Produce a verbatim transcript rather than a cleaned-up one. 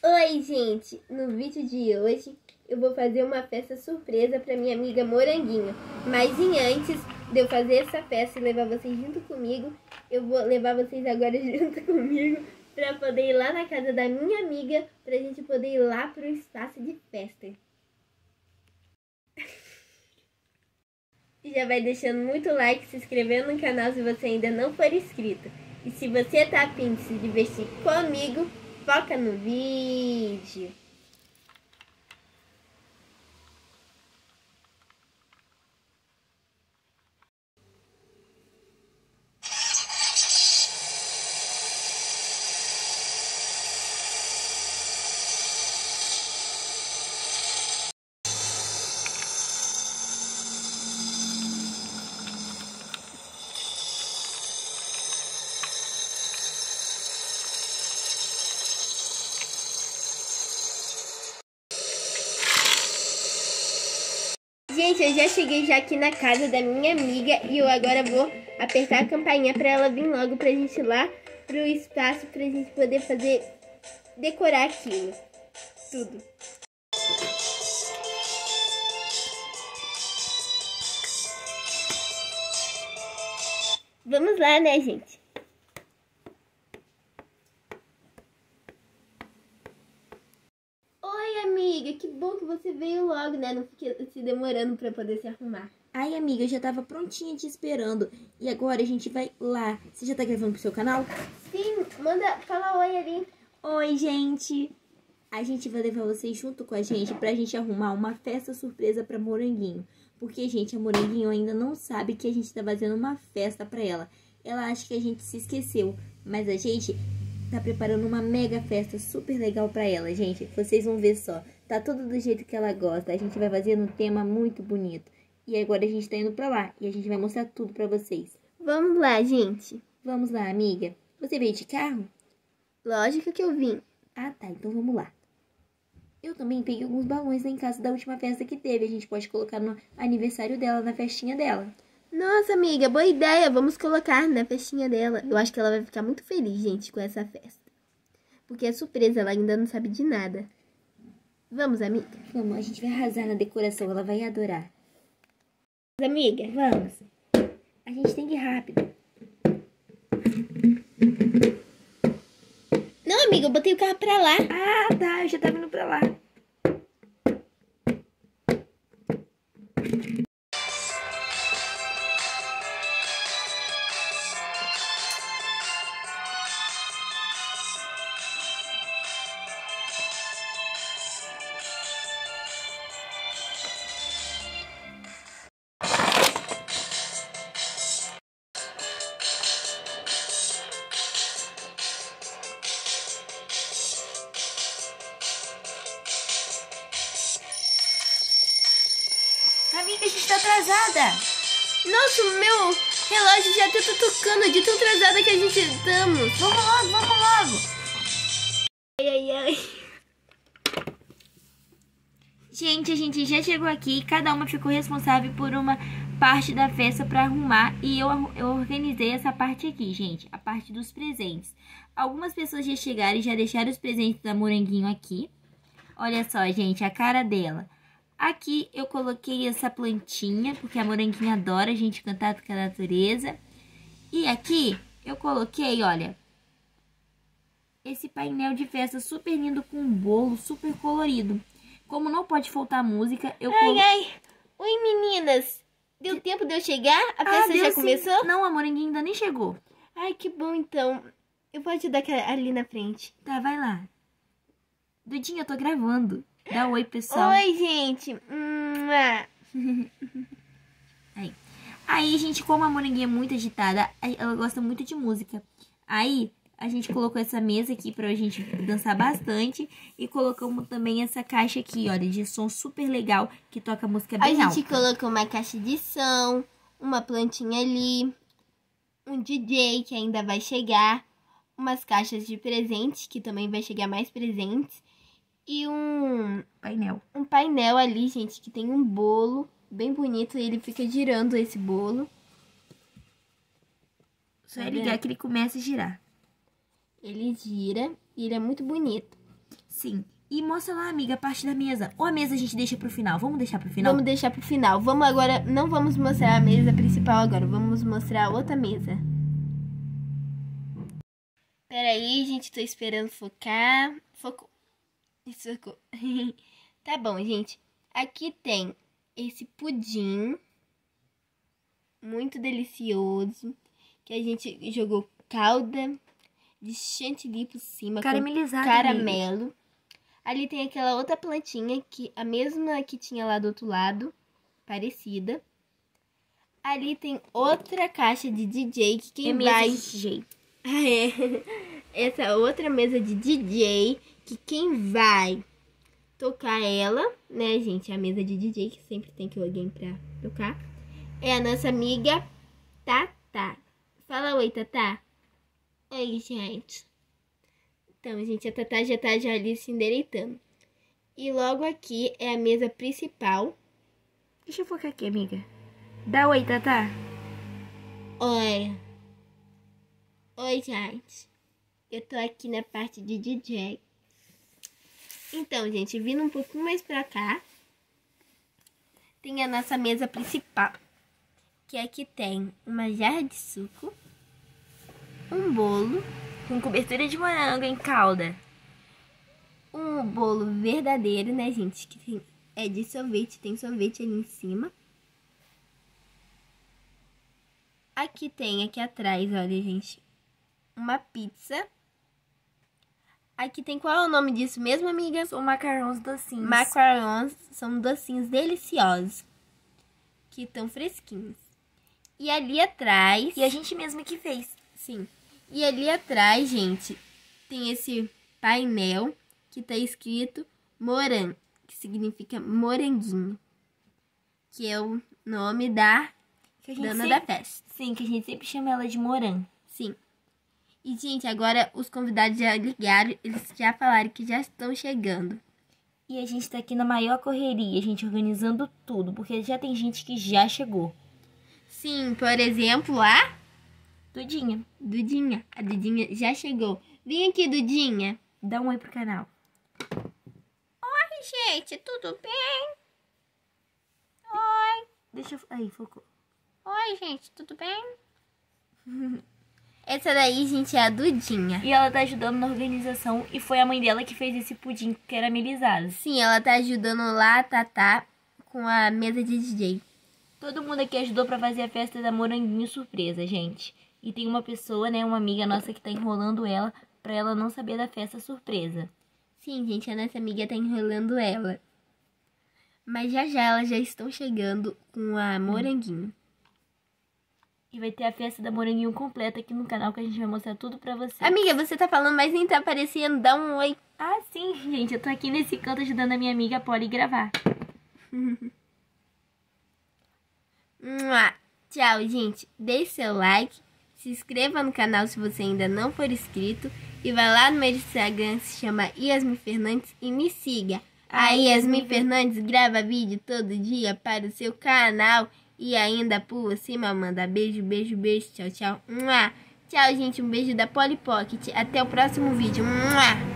Oi, gente! No vídeo de hoje eu vou fazer uma festa surpresa para minha amiga Moranguinho. Mas em antes de eu fazer essa festa e levar vocês junto comigo, eu vou levar vocês agora junto comigo para poder ir lá na casa da minha amiga, pra gente poder ir lá pro espaço de festa. Já vai deixando muito like, se inscrevendo no canal se você ainda não for inscrito. E se você tá a fim de se divertir comigo, foca no vídeo. Gente, eu já cheguei já aqui na casa da minha amiga e eu agora vou apertar a campainha pra ela vir logo pra gente ir lá pro espaço pra gente poder fazer, decorar aquilo, tudo. Vamos lá, né, gente? Amiga, que bom que você veio logo, né? Não fique se demorando pra poder se arrumar. Ai, amiga, eu já tava prontinha te esperando. E agora a gente vai lá. Você já tá gravando pro seu canal? Sim, manda, fala oi ali. Oi, gente. A gente vai levar vocês junto com a gente pra gente arrumar uma festa surpresa pra Moranguinho. Porque, gente, a Moranguinho ainda não sabe que a gente tá fazendo uma festa pra ela. Ela acha que a gente se esqueceu. Mas a gente tá preparando uma mega festa super legal pra ela, gente. Vocês vão ver só. Tá tudo do jeito que ela gosta. A gente vai fazer num tema muito bonito. E agora a gente tá indo pra lá. E a gente vai mostrar tudo pra vocês. Vamos lá, gente. Vamos lá, amiga. Você veio de carro? Lógico que eu vim. Ah, tá. Então vamos lá. Eu também peguei alguns balões lá em casa da última festa que teve. A gente pode colocar no aniversário dela, na festinha dela. Nossa, amiga, boa ideia. Vamos colocar na festinha dela. Eu acho que ela vai ficar muito feliz, gente, com essa festa. Porque é surpresa, ela ainda não sabe de nada. Vamos, amiga? Vamos, a gente vai arrasar na decoração, ela vai adorar. Amiga? Vamos. A gente tem que ir rápido. Não, amiga, eu botei o carro pra lá. Ah, tá, eu já tava indo pra lá. Amiga, a gente tá atrasada. Nossa, o meu relógio já tá tocando de tão atrasada que a gente estamos. Vamos logo, vamos logo. Ai, ai, ai. Gente, a gente já chegou aqui. Cada uma ficou responsável por uma parte da festa pra arrumar. E eu, eu organizei essa parte aqui, gente. A parte dos presentes. Algumas pessoas já chegaram e já deixaram os presentes da Moranguinho aqui. Olha só, gente, a cara dela. Aqui eu coloquei essa plantinha, porque a Moranguinha adora a gente contato com a natureza. E aqui eu coloquei, olha, esse painel de festa super lindo com um bolo super colorido. Como não pode faltar música, eu coloquei... Ai, ai. Oi, meninas. Deu tempo de eu chegar? A festa ah, já sim. começou? Não, a Moranguinha ainda nem chegou. Ai, que bom, então. Eu vou ajudar ali na frente. Tá, vai lá. Dudinha, eu tô gravando. Dá um oi, pessoal. Oi, gente. Hum, ah. Aí. Aí, gente, como a Moranguinha é muito agitada, ela gosta muito de música. Aí, a gente colocou essa mesa aqui pra gente dançar bastante. E colocamos também essa caixa aqui, olha, de som super legal, que toca música bem alta. A gente colocou uma caixa de som, uma plantinha ali, um D J que ainda vai chegar, umas caixas de presentes, que também vai chegar mais presentes. E um painel. Um painel ali, gente, que tem um bolo bem bonito. E ele fica girando esse bolo. Só é ligar que ele começa a girar. Ele gira e ele é muito bonito. Sim. E mostra lá, amiga, a parte da mesa. Ou a mesa a gente deixa pro final? Vamos deixar pro final? Vamos deixar pro final. Vamos agora, não vamos mostrar a mesa principal agora. Vamos mostrar a outra mesa. Pera aí, gente, tô esperando focar. Focou. Isso focou. Tá bom, gente. Aqui tem esse pudim. Muito delicioso. Que a gente jogou calda de chantilly por cima. Caramelizado. Com caramelo. Amiga. Ali tem aquela outra plantinha, que a mesma que tinha lá do outro lado, parecida. Ali tem outra caixa de D J, que quem é vai... mesa de D J. Ah, é. Essa outra mesa de D J, que quem vai tocar ela, né, gente? A mesa de D J, que sempre tem que alguém pra tocar. É a nossa amiga Tatá. Fala oi, Tatá. Oi, gente. Então, gente, a Tatá já tá já ali se endireitando. E logo aqui é a mesa principal. Deixa eu focar aqui, amiga. Dá oi, Tatá. Oi. Oi, gente. Eu tô aqui na parte de D J. Então, gente, vindo um pouquinho mais pra cá, tem a nossa mesa principal. Que aqui tem uma jarra de suco, um bolo com cobertura de morango em calda. Um bolo verdadeiro, né, gente? Que tem, é de sorvete, tem sorvete ali em cima. Aqui tem, aqui atrás, olha, gente, uma pizza. Aqui tem, qual é o nome disso mesmo, amiga? São macarrons docinhos. Macarrons, são docinhos deliciosos, que estão fresquinhos. E ali atrás... E a gente mesma que fez. Sim. E ali atrás, gente, tem esse painel que tá escrito morango, que significa moranguinho, que é o nome da dona sempre, da festa. Sim, que a gente sempre chama ela de morango. Sim. E, gente, agora os convidados já ligaram, eles já falaram que já estão chegando. E a gente tá aqui na maior correria, a gente organizando tudo, porque já tem gente que já chegou. Sim, por exemplo, a... Dudinha. Dudinha. A Dudinha já chegou. Vem aqui, Dudinha. Dá um oi pro canal. Oi, gente. Tudo bem? Oi. Deixa eu... Aí, focou. Oi, gente. Tudo bem? Essa daí, gente, é a Dudinha. E ela tá ajudando na organização. E foi a mãe dela que fez esse pudim caramelizado. Sim, ela tá ajudando lá a Tatá com a mesa de D J. Todo mundo aqui ajudou pra fazer a festa da Moranguinho surpresa, gente. E tem uma pessoa, né, uma amiga nossa que tá enrolando ela pra ela não saber da festa surpresa. Sim, gente, a nossa amiga tá enrolando ela. Mas já já elas já estão chegando com a Moranguinho. E vai ter a festa da Moranguinho completa aqui no canal, que a gente vai mostrar tudo pra você. Amiga, você tá falando, mas nem tá aparecendo. Dá um oi. Ah, sim, gente. Eu tô aqui nesse canto ajudando a minha amiga Polly gravar. Tchau, gente. Deixe seu like. Se inscreva no canal se você ainda não for inscrito. E vai lá no meu Instagram, se chama Yasmin Fernandes, e me siga. A Yasmin Fernandes grava vídeo todo dia para o seu canal. E ainda por cima manda beijo, beijo, beijo. Tchau, tchau. Tchau, gente. Um beijo da Polly Pocket. Até o próximo vídeo.